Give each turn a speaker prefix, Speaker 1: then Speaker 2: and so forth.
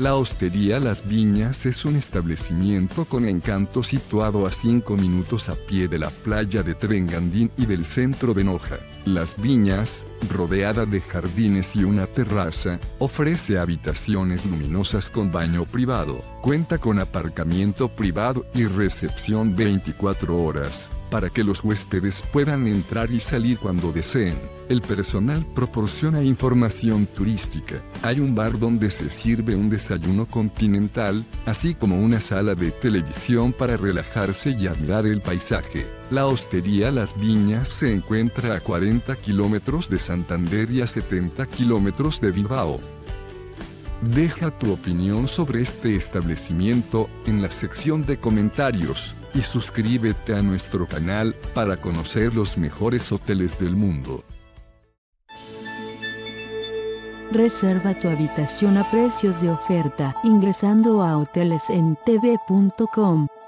Speaker 1: La Hostería Las Viñas es un establecimiento con encanto situado a 5 minutos a pie de la playa de Trengandín y del centro de Noja. Las Viñas, rodeada de jardines y una terraza, ofrece habitaciones luminosas con baño privado, cuenta con aparcamiento privado y recepción 24 horas, para que los huéspedes puedan entrar y salir cuando deseen. El personal proporciona información turística. Hay un bar donde se sirve un desayuno continental, así como una sala de televisión para relajarse y admirar el paisaje. La Hostería Las Viñas se encuentra a 40 kilómetros de Santander y a 70 kilómetros de Bilbao. Deja tu opinión sobre este establecimiento en la sección de comentarios y suscríbete a nuestro canal para conocer los mejores hoteles del mundo.
Speaker 2: Reserva tu habitación a precios de oferta ingresando a hotelesentv.com.